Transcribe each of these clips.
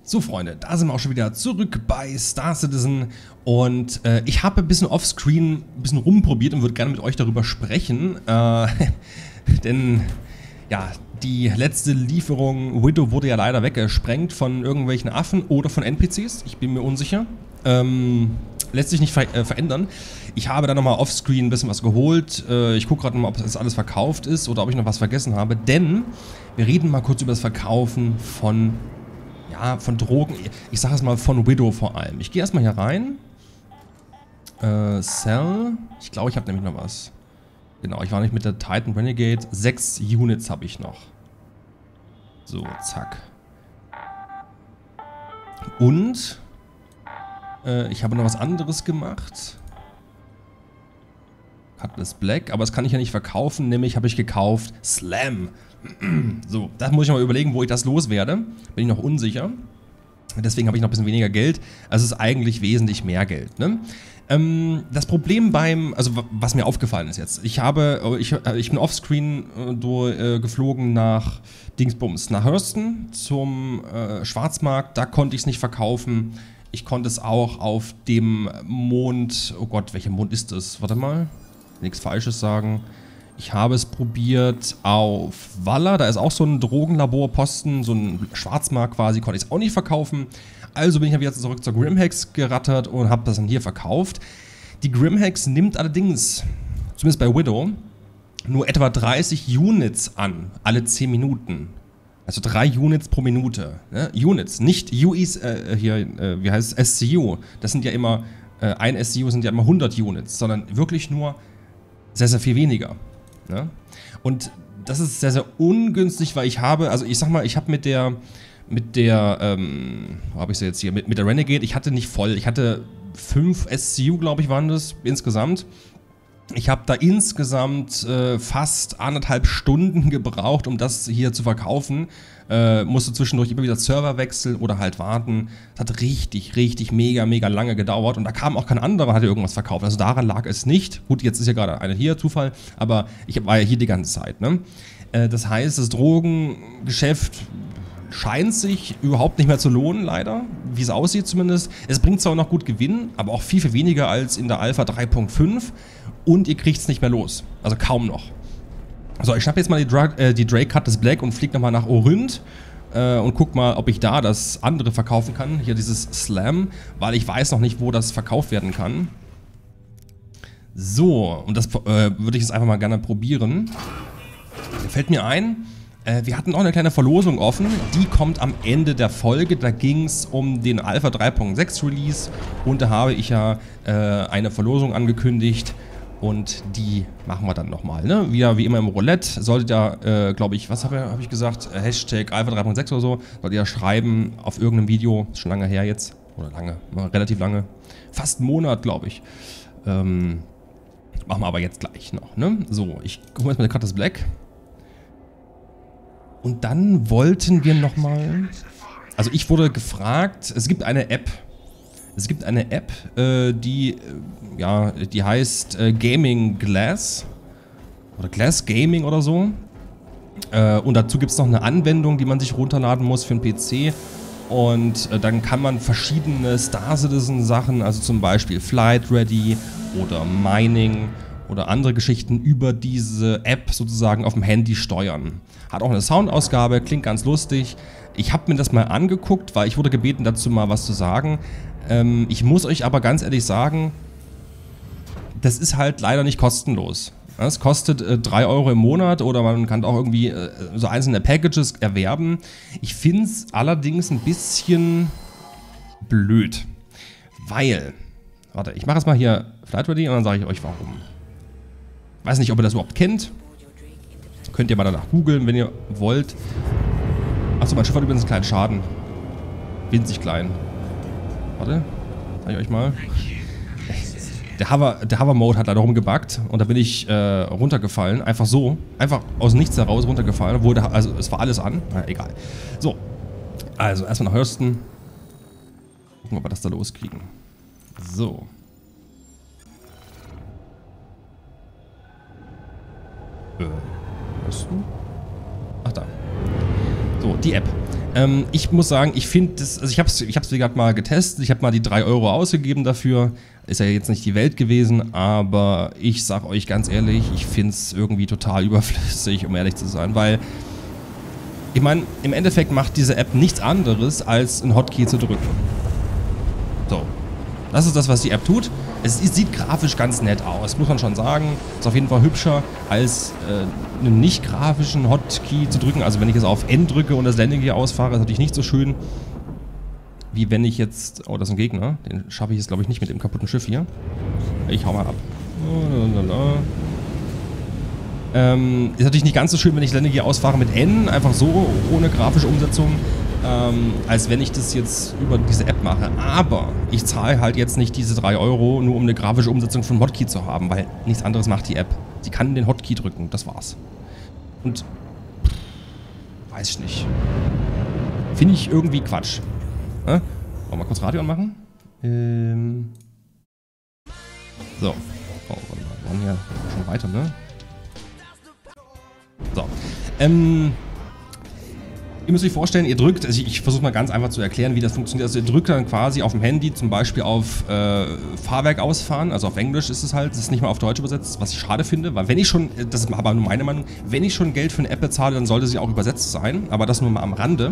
So Freunde, da sind wir auch schon wieder zurück bei Star Citizen und ich habe ein bisschen offscreen ein bisschen rumprobiert und würde gerne mit euch darüber sprechen, denn ja, die letzte Lieferung Widow wurde ja leider weggesprengt von irgendwelchen Affen oder von NPCs, ich bin mir unsicher. Lässt sich nicht verändern. Ich habe da nochmal offscreen ein bisschen was geholt. Ich gucke gerade mal, ob das alles verkauft ist oder ob ich noch was vergessen habe, denn wir reden mal kurz über das Verkaufen von Drogen. Ich sage es mal von Widow vor allem. Ich gehe erstmal hier rein. Sell. Ich glaube, ich habe nämlich noch was. Genau, ich war nicht mit der Titan Renegade. 6 Units habe ich noch. So, zack. Und ich habe noch was anderes gemacht. Cutlass Black, aber das kann ich ja nicht verkaufen, nämlich habe ich gekauft Slam. So, das muss ich mal überlegen, wo ich das loswerde. Bin ich noch unsicher. Deswegen habe ich noch ein bisschen weniger Geld. Also es ist eigentlich wesentlich mehr Geld, ne? Das Problem was mir aufgefallen ist jetzt, ich bin offscreen geflogen nach Dingsbums, nach Hurston zum Schwarzmarkt, da konnte ich es nicht verkaufen. Ich konnte es auch auf dem Mond, oh Gott, welcher Mond ist das? Warte mal, nichts Falsches sagen. Ich habe es probiert auf Walla, da ist auch so ein Drogenlaborposten, so ein Schwarzmarkt quasi, konnte ich es auch nicht verkaufen. Also bin ich wieder zurück zur Grimhex gerattert und habe das dann hier verkauft. Die Grimhex nimmt allerdings, zumindest bei Widow, nur etwa 30 Units an, alle 10 Minuten. Also 3 Units pro Minute. Ne? Units, nicht UIs, wie heißt es, SCU. Das sind ja immer, ein SCU sind ja immer 100 Units, sondern wirklich nur sehr, sehr viel weniger. Ne? Und das ist sehr, sehr ungünstig, weil ich habe mit der, wo habe ich sie jetzt hier, mit der Renegade, ich hatte nicht voll, ich hatte 5 SCU, glaube ich, waren das insgesamt. Ich habe da insgesamt fast 1,5 Stunden gebraucht, um das hier zu verkaufen. Musste zwischendurch immer wieder Server wechseln oder halt warten. Das hat richtig mega lange gedauert und da kam auch kein anderer, hat irgendwas verkauft. Also daran lag es nicht. Gut, jetzt ist ja gerade einer hier, Zufall, aber ich war ja hier die ganze Zeit. Ne? Das heißt, das Drogengeschäft scheint sich überhaupt nicht mehr zu lohnen, leider, wie es aussieht zumindest. Es bringt zwar noch gut Gewinn, aber auch viel weniger als in der Alpha 3.5 und ihr kriegt es nicht mehr los, also kaum noch. So, ich schnappe jetzt mal die Drake Cutlass Black und fliege nochmal nach Orynt und guck mal, ob ich da das andere verkaufen kann, hier dieses Slam, weil ich weiß noch nicht, wo das verkauft werden kann. So, und das würde ich jetzt einfach mal gerne probieren. Da fällt mir ein, wir hatten auch eine kleine Verlosung offen, die kommt am Ende der Folge, da ging es um den Alpha 3.6 Release und da habe ich ja eine Verlosung angekündigt und die machen wir dann nochmal, ne? Wieder wie immer im Roulette, solltet ihr, glaube ich, was habe ich gesagt, Hashtag Alpha 3.6 oder so, solltet ihr schreiben auf irgendeinem Video, ist schon lange her jetzt, oder lange, relativ lange, fast einen Monat, glaube ich. Machen wir aber jetzt gleich noch, ne? So, ich gucke jetzt mal Cutlass Black. Und dann wollten wir nochmal, also ich wurde gefragt, es gibt eine App, die heißt Gaming Glass oder Glass Gaming oder so. Und dazu gibt es noch eine Anwendung, die man sich runterladen muss für einen PC. Und dann kann man verschiedene Star Citizen Sachen, also zum Beispiel Flight Ready oder Mining oder andere Geschichten über diese App sozusagen auf dem Handy steuern. Hat auch eine Soundausgabe, klingt ganz lustig. Ich habe mir das mal angeguckt, weil ich wurde gebeten, dazu mal was zu sagen. Ich muss euch aber ganz ehrlich sagen, das ist halt leider nicht kostenlos. Es kostet 3 Euro im Monat oder man kann auch irgendwie so einzelne Packages erwerben. Ich finde es allerdings ein bisschen blöd, weil, warte, ich mache jetzt mal hier Flight Ready und dann sage ich euch warum. Weiß nicht, ob ihr das überhaupt kennt. Könnt ihr mal danach googeln, wenn ihr wollt. Achso, mein Schiff hat übrigens einen kleinen Schaden. Winzig klein. Warte, zeige ich euch mal. Der Hover-Mode hat leider rumgebuggt und da bin ich runtergefallen. Einfach so. Einfach aus nichts heraus runtergefallen. Also es war alles an. Na, egal. So. Also erstmal nach Hurston. Gucken, ob wir das da loskriegen. So. Hurston? Ach da. So, die App. Ich muss sagen, ich finde das, also ich hab's wie gesagt mal getestet, ich habe mal die 3 Euro ausgegeben dafür, ist ja jetzt nicht die Welt gewesen, aber ich sag euch ganz ehrlich, ich finde es irgendwie total überflüssig, um ehrlich zu sein, weil, ich meine, im Endeffekt macht diese App nichts anderes, als einen Hotkey zu drücken. So, das ist das, was die App tut. Es sieht grafisch ganz nett aus, muss man schon sagen. Ist auf jeden Fall hübscher als einen nicht grafischen Hotkey zu drücken. Also wenn ich jetzt auf N drücke und das Landing hier ausfahre, ist natürlich nicht so schön, wie wenn ich jetzt... Oh, das ist ein Gegner. Den schaffe ich jetzt, glaube ich, nicht mit dem kaputten Schiff hier. Ich hau mal ab. Ist natürlich nicht ganz so schön, wenn ich Landing hier ausfahre mit N, einfach so, ohne grafische Umsetzung. Als wenn ich das jetzt über diese App mache. Aber ich zahle halt jetzt nicht diese 3 Euro, nur um eine grafische Umsetzung von Hotkey zu haben, weil nichts anderes macht die App. Sie kann den Hotkey drücken, das war's. Und weiß ich nicht. Finde ich irgendwie Quatsch. Wollen wir mal kurz Radio anmachen? So. Oh, wir waren ja schon weiter, ne? So. Ihr müsst euch vorstellen, ihr drückt, also ich versuche mal ganz einfach zu erklären, wie das funktioniert. Also ihr drückt dann quasi auf dem Handy zum Beispiel auf Fahrwerk ausfahren, also auf Englisch ist es halt, das ist nicht mal auf Deutsch übersetzt, was ich schade finde, weil wenn ich schon, das ist aber nur meine Meinung, wenn ich schon Geld für eine App bezahle, dann sollte sie auch übersetzt sein, aber das nur mal am Rande.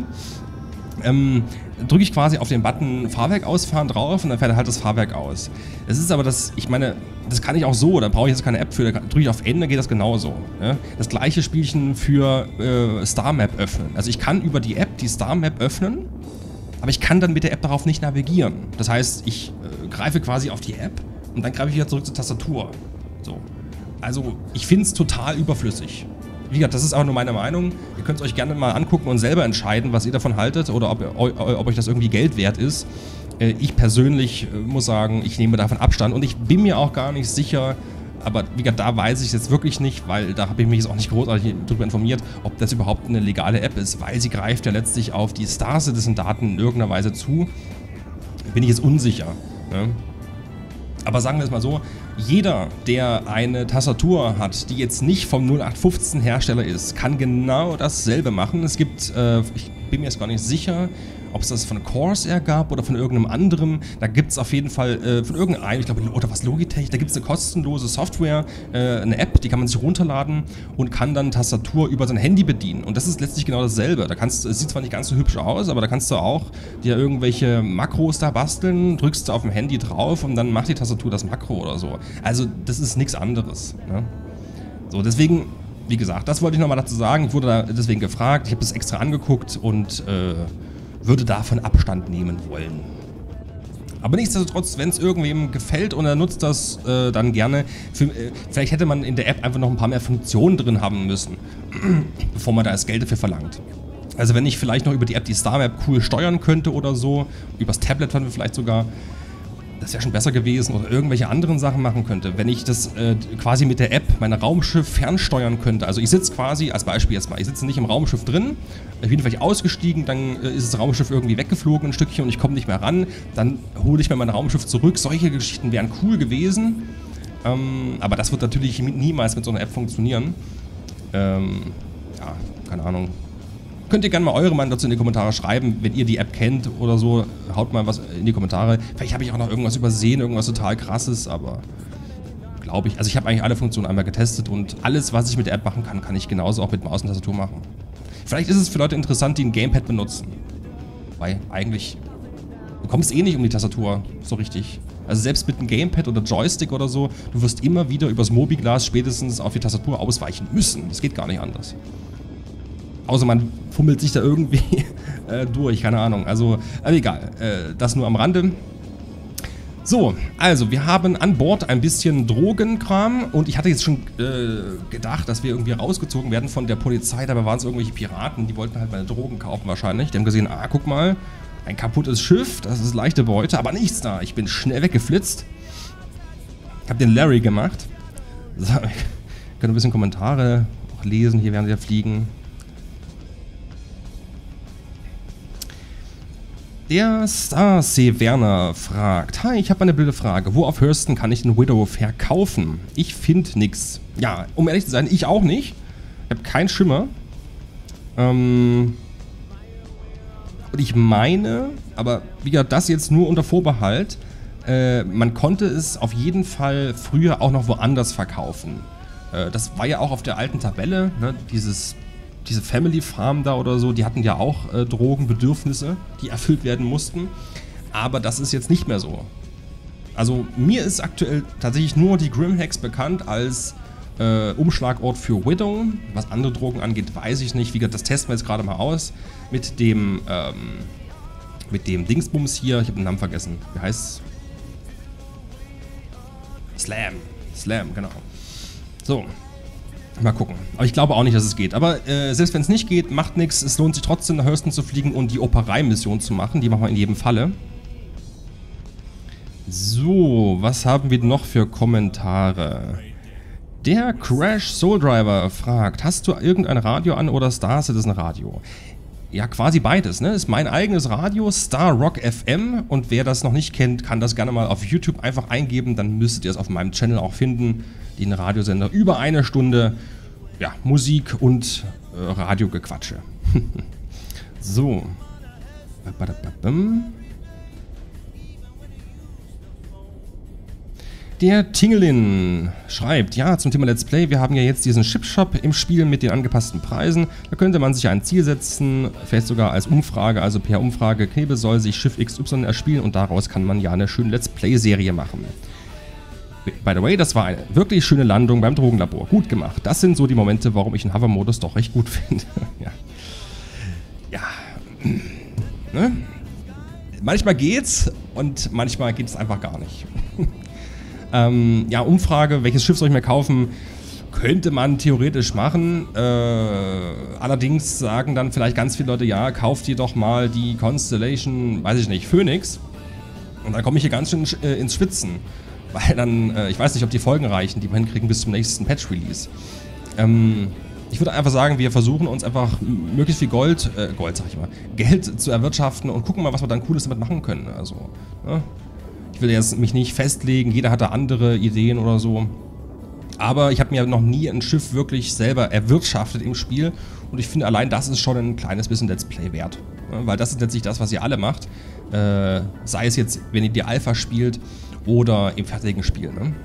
Drücke ich quasi auf den Button Fahrwerk ausfahren drauf und dann fährt halt das Fahrwerk aus. Es ist aber das, ich meine, das kann ich auch so, da brauche ich jetzt keine App für, da drücke ich auf N, dann geht das genauso. Ne? Das gleiche Spielchen für Star Map öffnen. Also ich kann über die App die Star Map öffnen, aber ich kann dann mit der App darauf nicht navigieren. Das heißt, ich greife quasi auf die App und dann greife ich wieder zurück zur Tastatur. So. Also ich finde es total überflüssig. Wie gesagt, das ist auch nur meine Meinung. Ihr könnt es euch gerne mal angucken und selber entscheiden, was ihr davon haltet oder ob euch das irgendwie Geld wert ist. Ich persönlich muss sagen, ich nehme davon Abstand und ich bin mir auch gar nicht sicher, aber wie gesagt, da weiß ich es jetzt wirklich nicht, weil da habe ich mich jetzt auch nicht großartig darüber informiert, ob das überhaupt eine legale App ist, weil sie greift ja letztlich auf die Star Citizen-Daten in irgendeiner Weise zu. Bin ich jetzt unsicher. Ne? Aber sagen wir es mal so, jeder, der eine Tastatur hat, die jetzt nicht vom 0815 Hersteller ist, kann genau dasselbe machen. Es gibt, ich bin mir jetzt gar nicht sicher, ob es das von Corsair gab oder von irgendeinem anderen. Da gibt es auf jeden Fall von irgendeinem, ich glaube, oder was Logitech, da gibt es eine kostenlose Software, eine App, die kann man sich runterladen und kann dann Tastatur über sein Handy bedienen. Und das ist letztlich genau dasselbe. Da kannst, es sieht zwar nicht ganz so hübsch aus, aber da kannst du auch dir irgendwelche Makros da basteln, drückst du auf dem Handy drauf und dann macht die Tastatur das Makro oder so. Also das ist nichts anderes. Ne? So, deswegen, wie gesagt, das wollte ich nochmal dazu sagen. Ich wurde da deswegen gefragt, ich habe das extra angeguckt und würde davon Abstand nehmen wollen. Aber nichtsdestotrotz, wenn es irgendwem gefällt und er nutzt das, dann gerne. Vielleicht hätte man in der App einfach noch ein paar mehr Funktionen drin haben müssen, bevor man da das Geld dafür verlangt. Also wenn ich vielleicht noch über die App die Star Map cool steuern könnte oder so, übers Tablet dann vielleicht sogar, das wäre schon besser gewesen, oder irgendwelche anderen Sachen machen könnte. Wenn ich das quasi mit der App mein Raumschiff fernsteuern könnte. Also ich sitze quasi, als Beispiel jetzt mal, ich sitze nicht im Raumschiff drin, ich bin vielleicht ausgestiegen, dann ist das Raumschiff irgendwie weggeflogen ein Stückchen und ich komme nicht mehr ran. Dann hole ich mir mein Raumschiff zurück. Solche Geschichten wären cool gewesen. Aber das wird natürlich niemals mit so einer App funktionieren. Ja, keine Ahnung. Könnt ihr gerne mal eure Meinung dazu in die Kommentare schreiben, wenn ihr die App kennt oder so, haut mal was in die Kommentare. Vielleicht habe ich auch noch irgendwas übersehen, irgendwas total krasses, aber glaube ich. Also ich habe eigentlich alle Funktionen einmal getestet und alles, was ich mit der App machen kann, kann ich genauso auch mit Maus und Tastatur machen. Vielleicht ist es für Leute interessant, die ein Gamepad benutzen. Weil eigentlich, du kommst eh nicht um die Tastatur so richtig. Also selbst mit einem Gamepad oder Joystick oder so, du wirst immer wieder übers Mobiglas spätestens auf die Tastatur ausweichen müssen. Das geht gar nicht anders. Außer man fummelt sich da irgendwie durch, keine Ahnung. Also, egal. Das nur am Rande. So, also wir haben an Bord ein bisschen Drogenkram und ich hatte jetzt schon gedacht, dass wir irgendwie rausgezogen werden von der Polizei. Dabei waren es irgendwelche Piraten, die wollten halt meine Drogen kaufen wahrscheinlich. Die haben gesehen, ah, guck mal, ein kaputtes Schiff, das ist leichte Beute, aber nichts da. Ich bin schnell weggeflitzt. Ich habe den Larry gemacht. So, ich kann ein bisschen Kommentare auch lesen, hier während wir fliegen. Der Starsee Werner fragt: Hi, ich habe eine blöde Frage. Wo auf Hurston kann ich den Widow verkaufen? Ich finde nix. Ja, um ehrlich zu sein, ich auch nicht. Ich habe keinen Schimmer. Und ich meine, aber wie gesagt, das jetzt nur unter Vorbehalt, man konnte es auf jeden Fall früher auch noch woanders verkaufen. Das war ja auch auf der alten Tabelle, ne? Diese Family Farm da oder so, die hatten ja auch Drogenbedürfnisse, die erfüllt werden mussten. Aber das ist jetzt nicht mehr so. Also mir ist aktuell tatsächlich nur die Grimhex bekannt als Umschlagort für Widow. Was andere Drogen angeht, weiß ich nicht. Wie gesagt, das testen wir jetzt gerade mal aus mit dem Dingsbums hier. Ich habe den Namen vergessen. Wie heißt's? Slam, genau. So, mal gucken. Aber ich glaube auch nicht, dass es geht. Aber selbst wenn es nicht geht, macht nichts. Es lohnt sich trotzdem nach Hurston zu fliegen und die Operei-Mission zu machen. Die machen wir in jedem Falle. So, was haben wir noch für Kommentare? Der Crash Soul Driver fragt, hast du irgendein Radio an oder Star Citizen Radio? Ja, quasi beides, ne? Ist mein eigenes Radio, Star Rock FM. Und wer das noch nicht kennt, kann das gerne mal auf YouTube einfach eingeben. Dann müsstet ihr es auf meinem Channel auch finden. Den Radiosender über 1 Stunde. Ja, Musik und Radiogequatsche. So. Der Tingelin schreibt, ja, zum Thema Let's Play, wir haben ja jetzt diesen Chipshop im Spiel mit den angepassten Preisen. Da könnte man sich ein Ziel setzen, vielleicht sogar als Umfrage, also per Umfrage, Knebel soll sich Schiff XY erspielen und daraus kann man ja eine schöne Let's Play-Serie machen. By the way, das war eine wirklich schöne Landung beim Drogenlabor. Gut gemacht. Das sind so die Momente, warum ich den Hover-Modus doch recht gut finde. Ja. Ne? Manchmal geht's und manchmal geht es einfach gar nicht. Ja, Umfrage, welches Schiff soll ich mir kaufen, könnte man theoretisch machen. Allerdings sagen dann vielleicht ganz viele Leute, ja, kauft ihr doch mal die Constellation, weiß ich nicht, Phoenix. Und dann komme ich hier ganz schön ins Schwitzen. Weil dann, ich weiß nicht, ob die Folgen reichen, die wir hinkriegen bis zum nächsten Patch-Release. Ich würde einfach sagen, wir versuchen uns einfach möglichst viel Geld zu erwirtschaften und gucken mal, was wir dann Cooles damit machen können. Also, ne? Ich will jetzt mich nicht festlegen, jeder hat da andere Ideen oder so. Aber ich habe mir noch nie ein Schiff wirklich selber erwirtschaftet im Spiel. Und ich finde, allein das ist schon ein kleines bisschen Let's Play wert. Weil das ist letztlich das, was ihr alle macht. Sei es jetzt, wenn ihr die Alpha spielt oder im fertigen Spiel. Ne?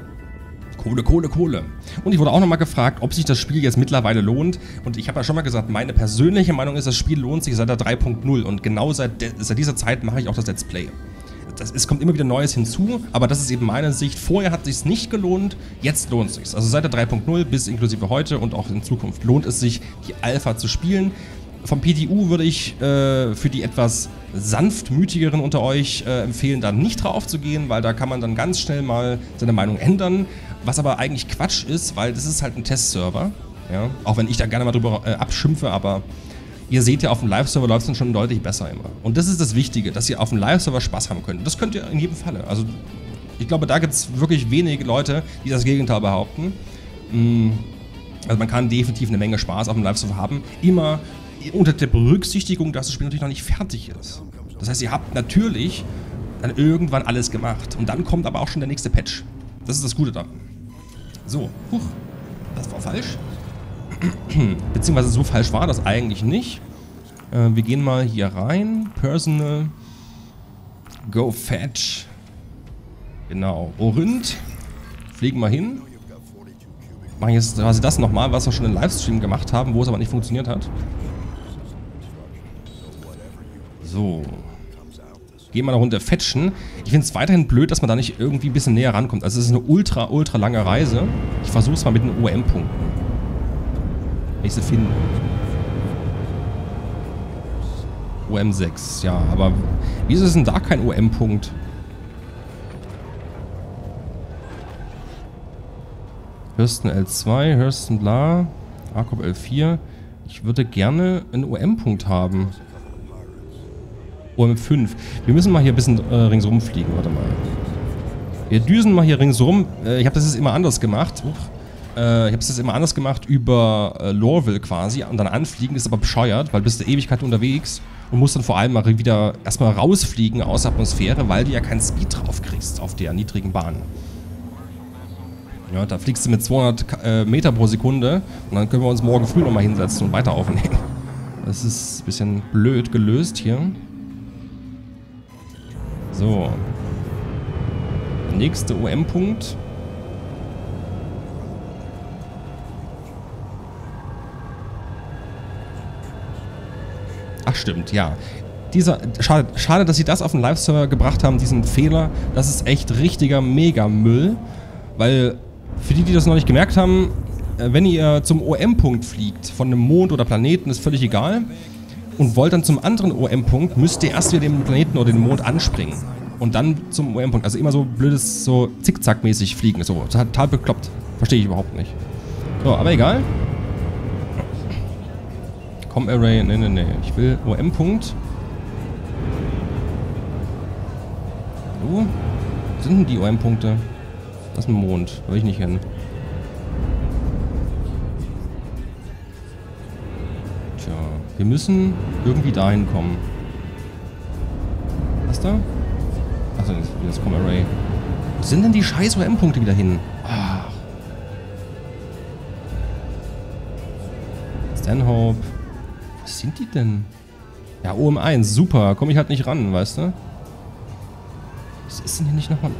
Kohle. Und ich wurde auch nochmal gefragt, ob sich das Spiel jetzt mittlerweile lohnt. Und ich habe ja schon mal gesagt, meine persönliche Meinung ist, das Spiel lohnt sich seit der 3.0. Und genau seit dieser Zeit mache ich auch das Let's Play. Es kommt immer wieder Neues hinzu, aber das ist eben meine Sicht. Vorher hat es sich nicht gelohnt, jetzt lohnt es sich. Also seit der 3.0 bis inklusive heute und auch in Zukunft lohnt es sich, die Alpha zu spielen. Vom PTU würde ich für die etwas sanftmütigeren unter euch empfehlen, da nicht drauf zu gehen, weil da kann man dann ganz schnell mal seine Meinung ändern. Was aber eigentlich Quatsch ist, weil das ist halt ein Testserver. Ja? Auch wenn ich da gerne mal drüber abschimpfe, aber ihr seht ja, auf dem Live-Server läuft es dann schon deutlich besser immer. Und das ist das Wichtige, dass ihr auf dem Live-Server Spaß haben könnt. Das könnt ihr in jedem Falle. Also ich glaube, da gibt es wirklich wenige Leute, die das Gegenteil behaupten. Also man kann definitiv eine Menge Spaß auf dem Live-Server haben. Immer unter der Berücksichtigung, dass das Spiel natürlich noch nicht fertig ist. Das heißt, ihr habt natürlich dann irgendwann alles gemacht. Und dann kommt aber auch schon der nächste Patch. Das ist das Gute daran. So, das war falsch. Beziehungsweise so falsch war das eigentlich nicht. Wir gehen mal hier rein. Personal. Go Fetch. Genau. Orind. Fliegen wir hin. Machen jetzt quasi das nochmal, was wir schon im Livestream gemacht haben, wo es aber nicht funktioniert hat. So. Gehen wir da runter fetchen. Ich finde es weiterhin blöd, dass man da nicht irgendwie ein bisschen näher rankommt. Also es ist eine ultra lange Reise. Ich versuche es mal mit den OM-Punkten. Wenn ich sie finde. OM6, ja, aber wieso ist denn da kein OM-Punkt? Hurston L2, Hurston bla, Arcop L4. Ich würde gerne einen OM-Punkt haben. OM5. Wir müssen mal hier ein bisschen ringsrum fliegen, warte mal. Wir düsen mal hier ringsrum. Ich habe das jetzt immer anders gemacht. Ich habe es jetzt immer anders gemacht über Lorville quasi und dann anfliegen ist aber bescheuert, weil bist du Ewigkeit unterwegs und musst dann vor allem mal wieder erstmal rausfliegen aus der Atmosphäre, weil du ja keinen Speed drauf kriegst auf der niedrigen Bahn. Ja, da fliegst du mit 200 Meter pro Sekunde und dann können wir uns morgen früh nochmal hinsetzen und weiter aufnehmen. Das ist ein bisschen blöd gelöst hier. So. Der nächste OM-Punkt. Ach stimmt, ja. Schade, dass sie das auf den Live-Server gebracht haben, diesen Fehler. Das ist echt richtiger Mega-Müll. Weil, für die das noch nicht gemerkt haben, wenn ihr zum OM-Punkt fliegt, von einem Mond oder Planeten, ist völlig egal, und wollt dann zum anderen OM-Punkt, müsst ihr erst wieder den Planeten oder den Mond anspringen. Und dann zum OM-Punkt. Also immer so blödes, so zickzackmäßig fliegen. So total bekloppt. Verstehe ich überhaupt nicht. So, aber egal. Com-Array, nee. Ich will OM-Punkt. Wo sind denn die OM-Punkte? Das ist ein Mond. Da will ich nicht hin. Tja, wir müssen irgendwie dahin kommen. Was da? Achso, das Com-Array. Wo sind denn die scheiß OM-Punkte wieder hin? Ach. Stanhope. Was sind die denn? Ja, OM1, super. Komme ich halt nicht ran, weißt du? Was ist denn hier nicht nochmal?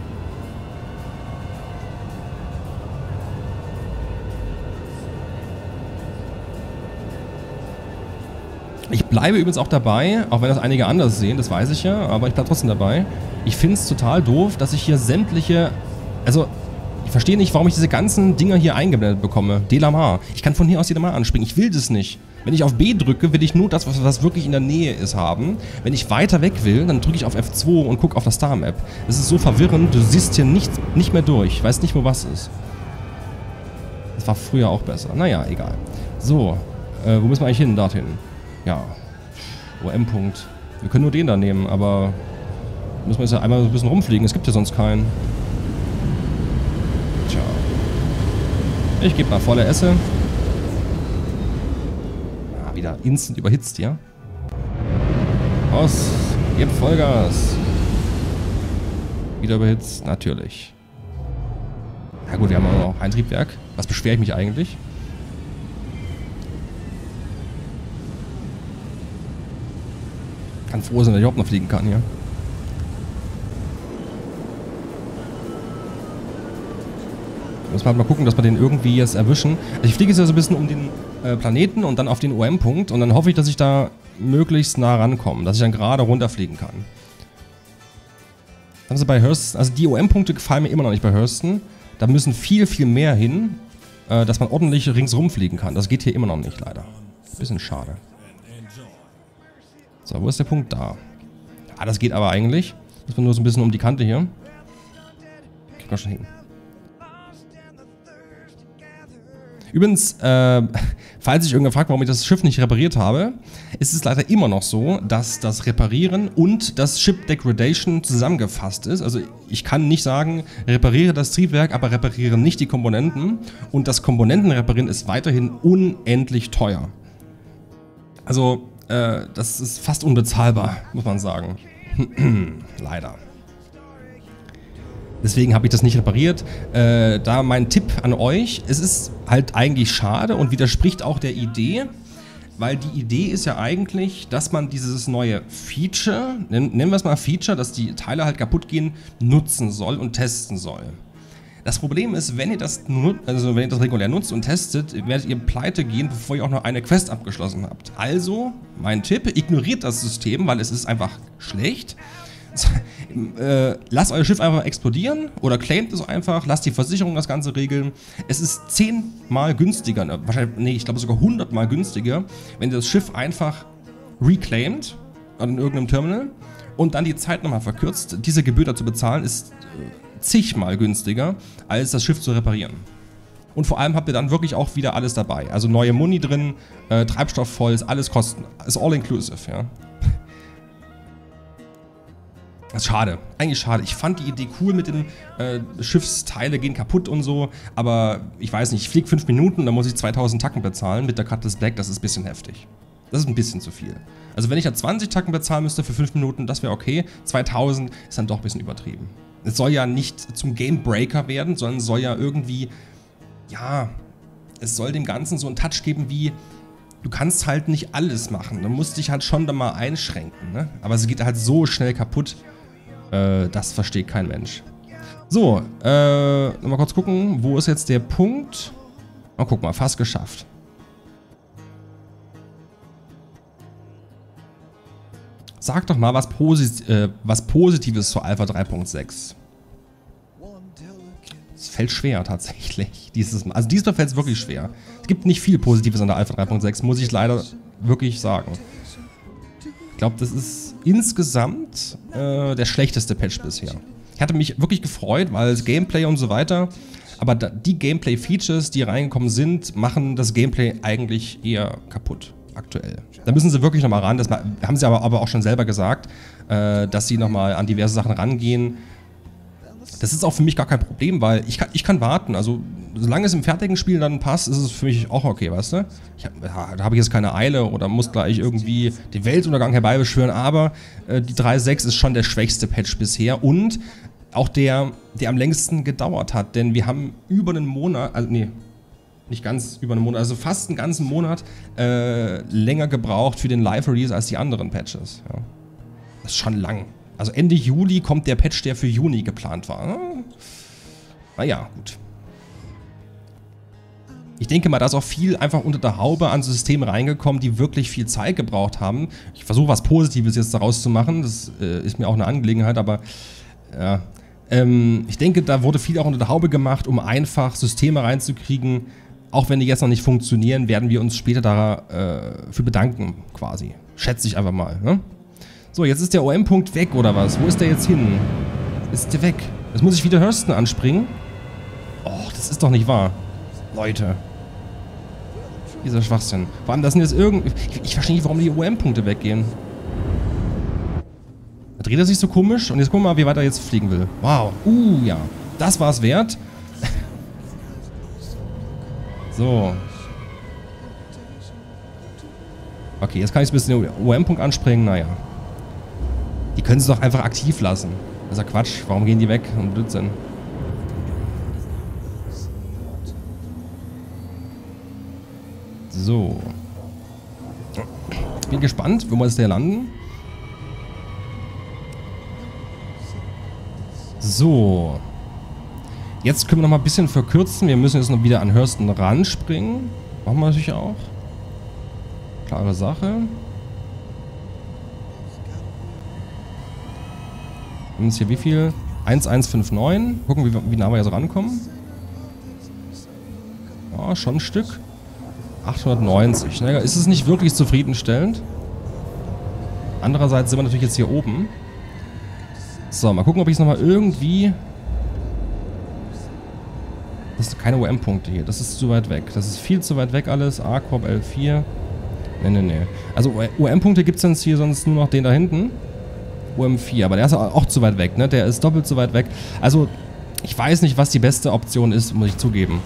Ich bleibe übrigens auch dabei, auch wenn das einige anders sehen, das weiß ich ja, aber ich bleibe trotzdem dabei. Ich finde es total doof, dass ich hier sämtliche... Also, ich verstehe nicht, warum ich diese ganzen Dinger hier eingeblendet bekomme. Delamar. Ich kann von hier aus Delamar anspringen. Ich will das nicht. Wenn ich auf B drücke, will ich nur das, was wirklich in der Nähe ist, haben. Wenn ich weiter weg will, dann drücke ich auf F2 und gucke auf das Star-Map. Das ist so verwirrend, du siehst hier nicht mehr durch. Ich weiß nicht, wo was ist. Das war früher auch besser. Naja, egal. So, wo müssen wir eigentlich hin? Dorthin. Ja. OM-Punkt. Wir können nur den da nehmen, aber müssen wir jetzt ja einmal ein bisschen rumfliegen. Es gibt ja sonst keinen. Tja. Ich gebe mal volle Esse. Ah, wieder instant überhitzt hier. Aus. Gebt Vollgas. Wieder überhitzt. Natürlich. Na gut, wir haben auch noch ein Triebwerk. Was beschwere ich mich eigentlich? Kann froh sein, dass ich überhaupt noch fliegen kann hier. Muss man halt mal gucken, dass wir den irgendwie jetzt erwischen. Also ich fliege jetzt ja so ein bisschen um den Planeten und dann auf den OM-Punkt und dann hoffe ich, dass ich da möglichst nah rankomme, dass ich dann gerade runterfliegen kann. Haben sie bei Hurston, also die OM-Punkte gefallen mir immer noch nicht bei Hurston. Da müssen viel, viel mehr hin, dass man ordentlich ringsrum fliegen kann. Das geht hier immer noch nicht, leider. Bisschen schade. So, wo ist der Punkt? Da. Ah, das geht aber eigentlich. Muss man nur so ein bisschen um die Kante hier. Kriegt man schon hin. Übrigens, falls sich irgendwer fragt, warum ich das Schiff nicht repariert habe, ist es leider immer noch so, dass das Reparieren und das Ship Degradation zusammengefasst ist. Also ich kann nicht sagen, repariere das Triebwerk, aber repariere nicht die Komponenten. Und das Komponentenreparieren ist weiterhin unendlich teuer. Also, das ist fast unbezahlbar, muss man sagen. Leider. Deswegen habe ich das nicht repariert. Da mein Tipp an euch, es ist halt eigentlich schade und widerspricht auch der Idee, weil die Idee ist ja eigentlich, dass man dieses neue Feature, nennen wir es mal Feature, dass die Teile halt kaputt gehen, nutzen soll und testen soll. Das Problem ist, wenn ihr das regulär nutzt und testet, werdet ihr pleite gehen, bevor ihr auch noch eine Quest abgeschlossen habt. Also, mein Tipp, ignoriert das System, weil es ist einfach schlecht. Lasst euer Schiff einfach explodieren oder claimt es einfach, lasst die Versicherung das Ganze regeln. Es ist 10-mal günstiger, wahrscheinlich, nee, ich glaube sogar 100-mal günstiger, wenn ihr das Schiff einfach reclaimt an irgendeinem Terminal und dann die Zeit nochmal verkürzt. Diese Gebühr dazu bezahlen ist zigmal günstiger, als das Schiff zu reparieren. Und vor allem habt ihr dann wirklich auch wieder alles dabei. Also neue Muni drin, Treibstoff voll, ist alles kosten, ist all inclusive, ja. Das ist schade, eigentlich schade. Ich fand die Idee cool mit den Schiffsteile gehen kaputt und so, aber ich weiß nicht, ich fliege 5 Minuten, dann muss ich 2000 Tacken bezahlen mit der Cutlass Black, das ist ein bisschen heftig. Das ist ein bisschen zu viel. Also wenn ich ja 20 Tacken bezahlen müsste für 5 Minuten, das wäre okay. 2000 ist dann doch ein bisschen übertrieben. Es soll ja nicht zum Gamebreaker werden, sondern soll ja irgendwie, ja, es soll dem Ganzen so einen Touch geben wie, du kannst halt nicht alles machen. Du musst dich halt schon da mal einschränken, ne? Aber es geht halt so schnell kaputt, das versteht kein Mensch. So, mal kurz gucken, wo ist jetzt der Punkt? Oh, guck mal, fast geschafft. Sag doch mal was Positives zur Alpha 3.6. Es fällt schwer tatsächlich. Also diesmal fällt es wirklich schwer. Es gibt nicht viel Positives an der Alpha 3.6, muss ich leider wirklich sagen. Ich glaube, das ist insgesamt der schlechteste Patch bisher. Ich hatte mich wirklich gefreut, weil das Gameplay und so weiter, aber die Gameplay-Features, die reingekommen sind, machen das Gameplay eigentlich eher kaputt. Aktuell. Da müssen sie wirklich nochmal ran, das haben sie aber auch schon selber gesagt, dass sie nochmal an diverse Sachen rangehen. Das ist auch für mich gar kein Problem, weil ich kann warten, also solange es im fertigen Spiel dann passt, ist es für mich auch okay, weißt du? Da habe ich jetzt keine Eile oder muss gleich irgendwie den Weltuntergang herbeibeschwören, aber die 3.6 ist schon der schwächste Patch bisher und auch der am längsten gedauert hat, denn wir haben über einen Monat, also nee, nicht ganz über einen Monat, also fast einen ganzen Monat länger gebraucht für den Live-Release als die anderen Patches. Ja. Das ist schon lang. Also Ende Juli kommt der Patch, der für Juni geplant war. Naja, gut. Ich denke mal, da ist auch viel einfach unter der Haube an Systemen reingekommen, die wirklich viel Zeit gebraucht haben. Ich versuche was Positives jetzt daraus zu machen, das ist mir auch eine Angelegenheit, aber ja. Ich denke, da wurde viel auch unter der Haube gemacht, um einfach Systeme reinzukriegen. Auch wenn die jetzt noch nicht funktionieren, werden wir uns später dafür bedanken, quasi. Schätze ich einfach mal, ne? So, jetzt ist der OM-Punkt weg, oder was? Wo ist der jetzt hin? Ist der weg? Jetzt muss ich wieder Hurston anspringen? Oh, das ist doch nicht wahr. Leute. Dieser Schwachsinn. Vor allem, das sind jetzt ich verstehe nicht, warum die OM-Punkte weggehen. Da dreht er sich so komisch und jetzt gucken wir mal, wie weit er jetzt fliegen will. Wow. Ja. Das war's wert. So. Okay, jetzt kann ich ein bisschen den OM-Punkt anspringen. Naja. Die können sie doch einfach aktiv lassen. Das ist ja Quatsch. Warum gehen die weg? Und Blödsinn. So. Bin gespannt, wo wir jetzt hier landen. So. Jetzt können wir noch mal ein bisschen verkürzen. Wir müssen jetzt noch wieder an Hurston ranspringen. Machen wir natürlich auch. Klare Sache. Wir haben jetzt hier wie viel? 1159. Gucken, wie nah wir jetzt rankommen. Ja, schon ein Stück. 890. Naja, ist es nicht wirklich zufriedenstellend. Andererseits sind wir natürlich jetzt hier oben. So, mal gucken, ob ich es nochmal irgendwie... Das sind keine OM-Punkte hier. Das ist zu weit weg. Das ist viel zu weit weg alles. A-Corp L4. Nee. Also OM-Punkte gibt es jetzt hier sonst nur noch den da hinten. OM4, aber der ist auch zu weit weg, ne? Der ist doppelt so weit weg. Also, ich weiß nicht, was die beste Option ist, muss ich zugeben.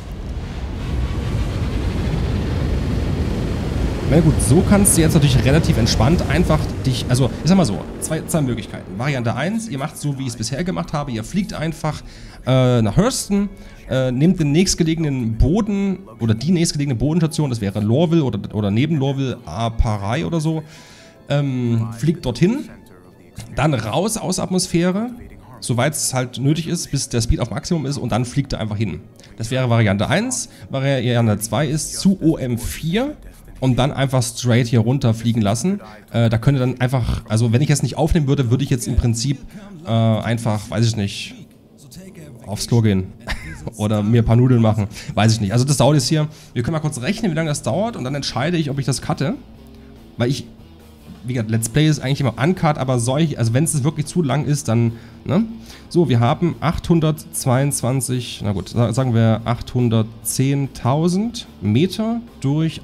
Na gut, so kannst du jetzt natürlich relativ entspannt einfach dich, also ich sag mal so, zwei Möglichkeiten. Variante 1, ihr macht so, wie ich es bisher gemacht habe, ihr fliegt einfach nach Hurston, nehmt den nächstgelegenen Boden oder die nächstgelegene Bodenstation, das wäre Lorville oder neben Lorville Aparai oder so, fliegt dorthin, dann raus aus der Atmosphäre, soweit es halt nötig ist, bis der Speed auf Maximum ist und dann fliegt er einfach hin. Das wäre Variante 1, Variante 2 ist zu OM4 und dann einfach straight hier runter fliegen lassen. Da könnte dann einfach, also wenn ich es nicht aufnehmen würde, würde ich jetzt im Prinzip einfach, weiß ich nicht, aufs Klo gehen oder mir ein paar Nudeln machen, weiß ich nicht. Also das dauert jetzt hier, wir können mal kurz rechnen, wie lange das dauert und dann entscheide ich, ob ich das cutte, weil ich, wie gesagt, Let's Play ist eigentlich immer uncut, aber also wenn es wirklich zu lang ist, dann, ne? So, wir haben 822, na gut, sagen wir 810.000 Meter durch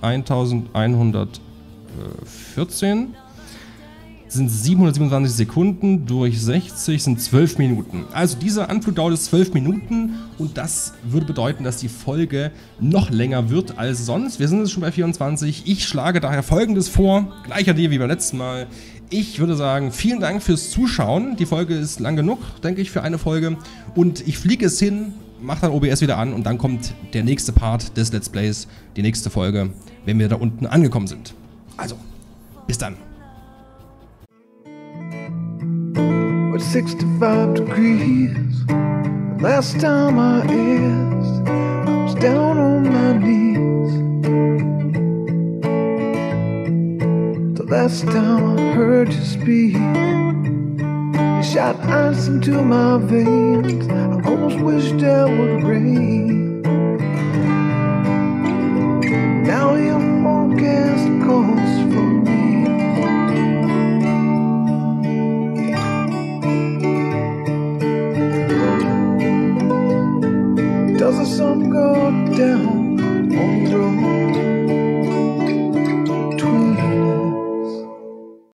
1114. Sind 727 Sekunden durch 60 sind 12 Minuten. Also diese Anflug dauert 12 Minuten und das würde bedeuten, dass die Folge noch länger wird als sonst. Wir sind jetzt schon bei 24. Ich schlage daher Folgendes vor, gleicher Idee wie beim letzten Mal. Ich würde sagen, vielen Dank fürs Zuschauen. Die Folge ist lang genug, denke ich, für eine Folge. Und ich fliege es hin, mache dann OBS wieder an und dann kommt der nächste Part des Let's Plays, die nächste Folge. wenn wir da unten angekommen sind. Also, bis dann. At 65 degrees, the last time I asked, I was down on my knees. The last time I heard you speak, you shot ice into my veins. I almost wished I would rain. Now your forecast calls for me. Does the sun go down on the road?